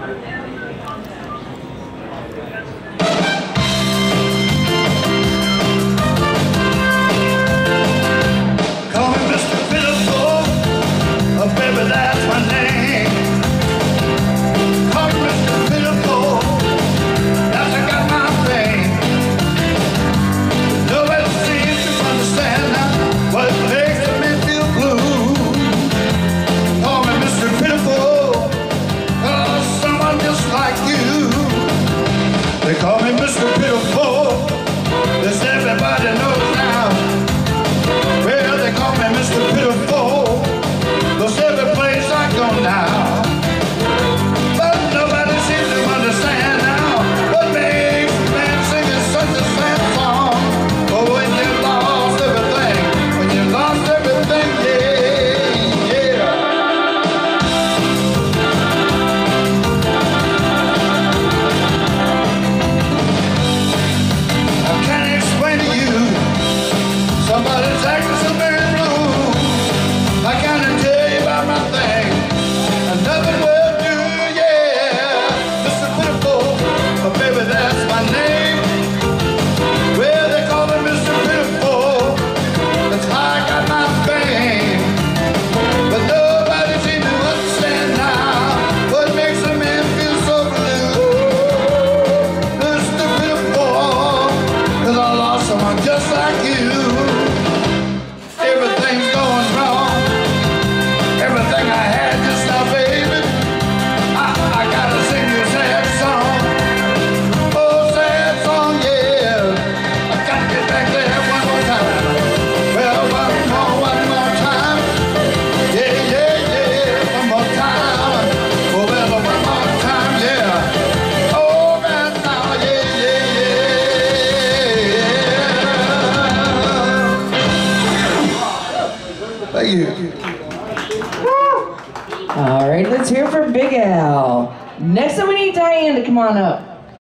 They call me Mr. Pitiful, this everybody knows now. Well, they call me Mr. Pitiful, cause every place I go now. But nobody seems to understand now what makes a man singing such a sad song. Oh, when you lost everything, when you lost everything, yeah, yeah. Somebody's acting so very blue. I can't tell you about my thing, and nothing will do, yeah. Mr. Pitiful, but baby, that's my name. Well, they call me Mr. Pitiful, that's how I got my fame. But nobody seems to understand now what makes a man feel so blue. Mr. Pitiful, cause I lost someone just like you. Everything's going wrong. Everything I had just now, baby. I gotta sing you a sad song. Oh, sad song, yeah. I gotta get back there one more time. Well, one more time. Yeah, yeah, yeah. One more time. Oh, well, one more time, yeah. Oh, right now, yeah, yeah, yeah. Thank you. All right, let's hear from Big Al. Next up, we need Diane to come on up.